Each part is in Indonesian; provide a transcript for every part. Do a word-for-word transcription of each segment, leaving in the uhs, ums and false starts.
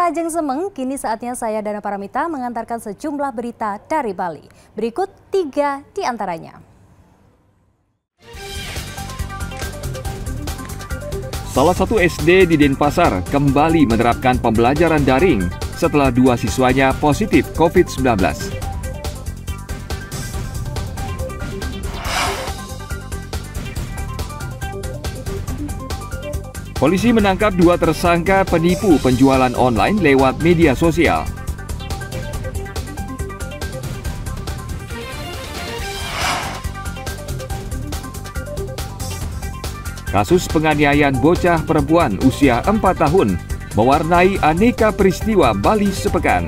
Pemirsa Ajeng Semeng, kini saatnya saya Dana Paramita mengantarkan sejumlah berita dari Bali. Berikut tiga di antaranya. Salah satu S D di Denpasar kembali menerapkan pembelajaran daring setelah dua siswanya positif COVID sembilan belas. Polisi menangkap dua tersangka penipu penjualan online lewat media sosial. Kasus penganiayaan bocah perempuan usia empat tahun mewarnai aneka peristiwa Bali sepekan.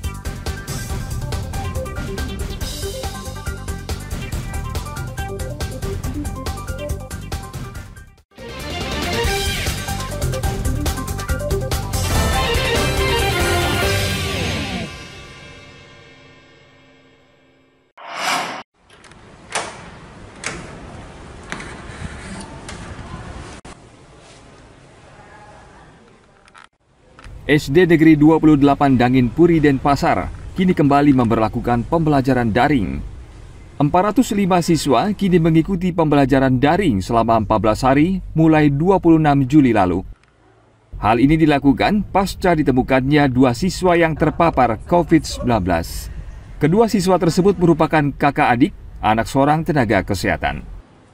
S D Negeri dua puluh delapan Dangin Puri Denpasar kini kembali memberlakukan pembelajaran daring. empat ratus lima siswa kini mengikuti pembelajaran daring selama empat belas hari mulai dua puluh enam Juli lalu. Hal ini dilakukan pasca ditemukannya dua siswa yang terpapar COVID sembilan belas. Kedua siswa tersebut merupakan kakak adik, anak seorang tenaga kesehatan.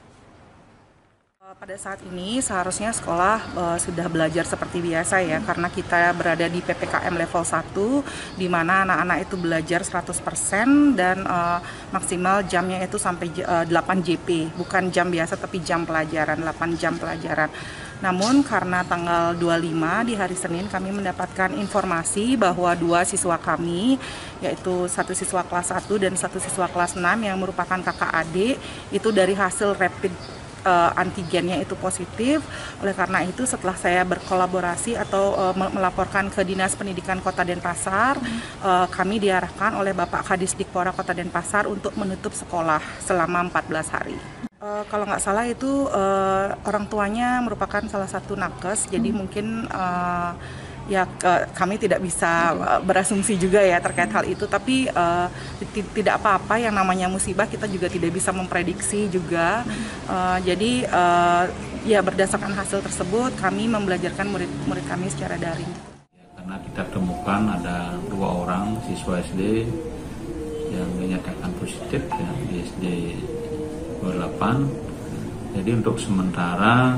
Pada saat ini seharusnya sekolah uh, sudah belajar seperti biasa ya, karena kita berada di P P K M level satu di mana anak-anak itu belajar seratus persen dan uh, maksimal jamnya itu sampai uh, delapan J P, bukan jam biasa tapi jam pelajaran, delapan jam pelajaran. Namun karena tanggal dua puluh lima di hari Senin kami mendapatkan informasi bahwa dua siswa kami, yaitu satu siswa kelas satu dan satu siswa kelas enam yang merupakan kakak adik, itu dari hasil rapid Uh, antigennya itu positif. Oleh karena itu setelah saya berkolaborasi atau uh, melaporkan ke Dinas Pendidikan Kota Denpasar, uh, kami diarahkan oleh Bapak Kadis Dikpora Kota Denpasar untuk menutup sekolah selama empat belas hari. Uh, kalau nggak salah itu uh, orang tuanya merupakan salah satu nakes, jadi hmm. mungkin uh, ya ke, kami tidak bisa uh, berasumsi juga ya terkait hal itu, tapi uh, tidak apa-apa, yang namanya musibah kita juga tidak bisa memprediksi juga. Uh, jadi uh, ya berdasarkan hasil tersebut kami membelajarkan murid-murid kami secara daring. Karena kita temukan ada dua orang siswa S D yang dinyatakan positif ya, di S D dua puluh delapan. Jadi untuk sementara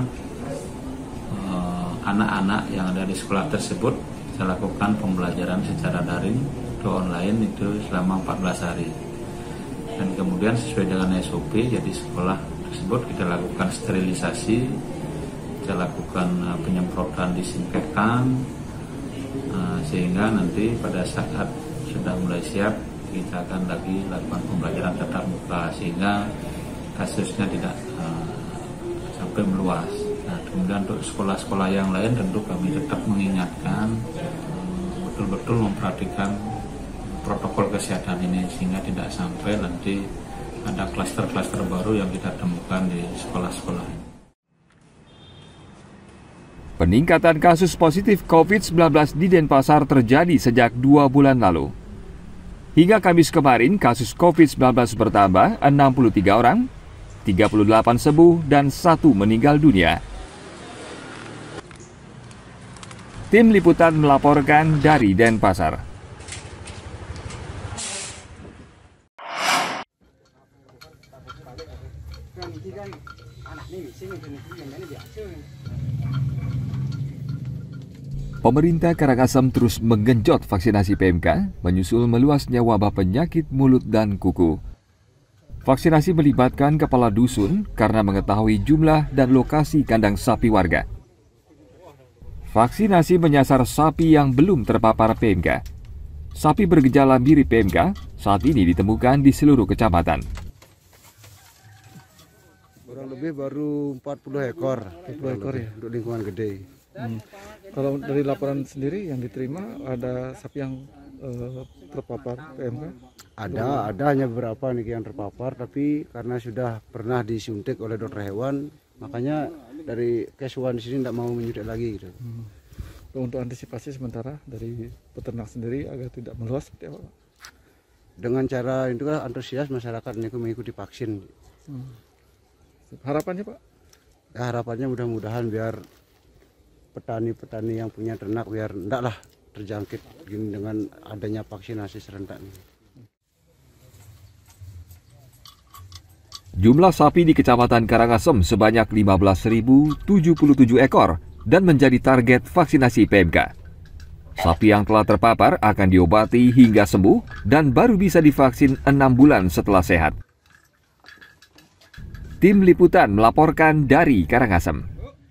anak-anak yang ada di sekolah tersebut kita lakukan pembelajaran secara daring atau online itu selama empat belas hari. Dan kemudian sesuai dengan S O P, jadi sekolah tersebut kita lakukan sterilisasi, kita lakukan uh, penyemprotan disinfektan, uh, sehingga nanti pada saat sudah mulai siap kita akan lagi lakukan pembelajaran tatap muka sehingga kasusnya tidak uh, sampai meluas. Nah, kemudian untuk sekolah-sekolah yang lain tentu kami tetap mengingatkan betul-betul memperhatikan protokol kesehatan ini sehingga tidak sampai nanti ada klaster-klaster baru yang kita temukan di sekolah-sekolah. Peningkatan kasus positif COVID sembilan belas di Denpasar terjadi sejak dua bulan lalu. Hingga Kamis kemarin, kasus COVID sembilan belas bertambah enam puluh tiga orang, tiga puluh delapan sembuh, dan satu meninggal dunia. Tim Liputan melaporkan dari Denpasar. Pemerintah Karangasem terus menggenjot vaksinasi P M K menyusul meluasnya wabah penyakit mulut dan kuku. Vaksinasi melibatkan kepala dusun karena mengetahui jumlah dan lokasi kandang sapi warga. Vaksinasi menyasar sapi yang belum terpapar P M K. Sapi bergejala mirip P M K saat ini ditemukan di seluruh kecamatan. Kurang lebih baru empat puluh ekor, empat puluh ekor ya, untuk lingkungan gede. Hmm. Kalau dari laporan sendiri yang diterima ada sapi yang uh, terpapar P M K? Ada, ada hanya beberapa nih yang terpapar, tapi karena sudah pernah disuntik oleh dokter hewan, makanya dari kesuan di sini tidak mau menyuntik lagi gitu. Hmm. Untuk antisipasi sementara dari peternak sendiri agar tidak meluas seperti apa, Pak? Dengan cara itu kan antusias masyarakat ini mengikuti vaksin. Hmm. Harapannya, Pak? Ya, harapannya mudah-mudahan biar petani-petani yang punya ternak biar enggaklah terjangkit gini dengan adanya vaksinasi serentak ini. Jumlah sapi di Kecamatan Karangasem sebanyak lima belas ribu tujuh puluh tujuh ekor dan menjadi target vaksinasi P M K. Sapi yang telah terpapar akan diobati hingga sembuh dan baru bisa divaksin enam bulan setelah sehat. Tim Liputan melaporkan dari Karangasem.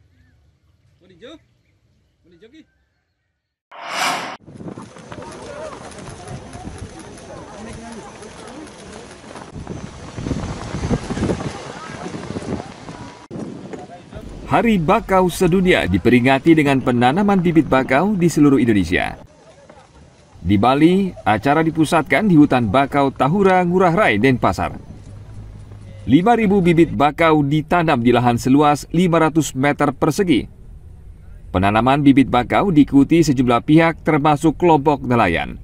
Hari Bakau Sedunia diperingati dengan penanaman bibit bakau di seluruh Indonesia. Di Bali, acara dipusatkan di hutan bakau Tahura, Ngurah Rai, Denpasar. lima ribu bibit bakau ditanam di lahan seluas lima ratus meter persegi. Penanaman bibit bakau diikuti sejumlah pihak termasuk kelompok nelayan.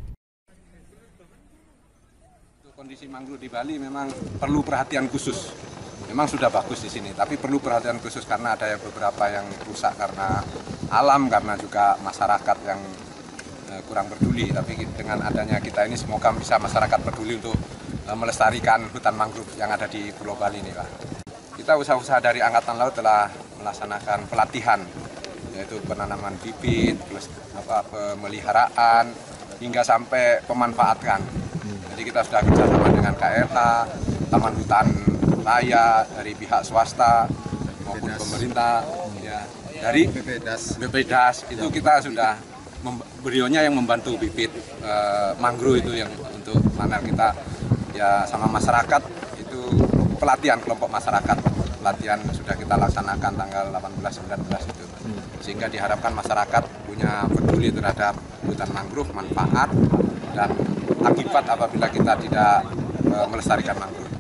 Kondisi mangrove di Bali memang perlu perhatian khusus. Memang sudah bagus di sini, tapi perlu perhatian khusus karena ada yang beberapa yang rusak karena alam, karena juga masyarakat yang eh, kurang peduli. Tapi dengan adanya kita ini semoga bisa masyarakat peduli untuk eh, melestarikan hutan mangrove yang ada di Pulau Bali ini, Pak. Kita usaha-usaha dari Angkatan Laut telah melaksanakan pelatihan, yaitu penanaman bibit, plus apa, pemeliharaan, hingga sampai pemanfaatan. Jadi kita sudah kerjasama dengan K L H, Taman Hutan Raya, dari pihak swasta maupun pemerintah, ya, dari B P D A S. B P D A S itu kita sudah beliaunya yang membantu bibit eh, mangrove itu yang untuk mana kita ya sama masyarakat itu pelatihan kelompok masyarakat, pelatihan sudah kita laksanakan tanggal delapan belas sembilan belas itu, sehingga diharapkan masyarakat punya peduli terhadap hutan mangrove, manfaat dan akibat apabila kita tidak eh, melestarikan mangrove.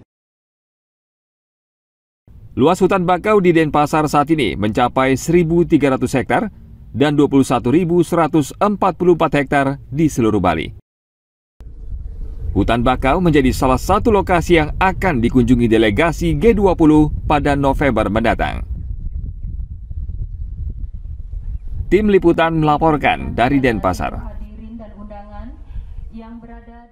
Luas hutan bakau di Denpasar saat ini mencapai seribu tiga ratus hektar dan dua puluh satu ribu seratus empat puluh empat hektar di seluruh Bali. Hutan bakau menjadi salah satu lokasi yang akan dikunjungi delegasi G dua puluh pada November mendatang. Tim Liputan melaporkan dari Denpasar. Hadirin dan undangan yang berada